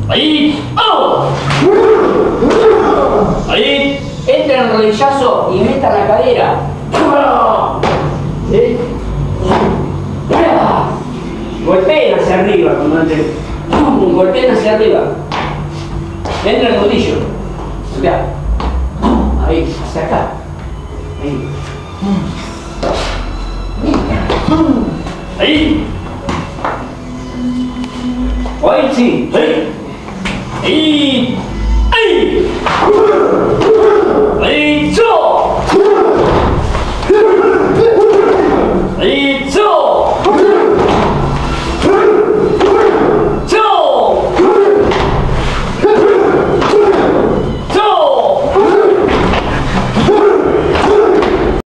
Ahí. ¡Oh! Ahí. Entra en rodillazo y meta la cadera. ¿Sí? Golpeen hacia arriba cuando entren. Golpeen hacia arriba. Entra el rodillo. Acá. Ahí, hacia acá. Ahí. Ahí. Ahí sí. Ahí. Ahí.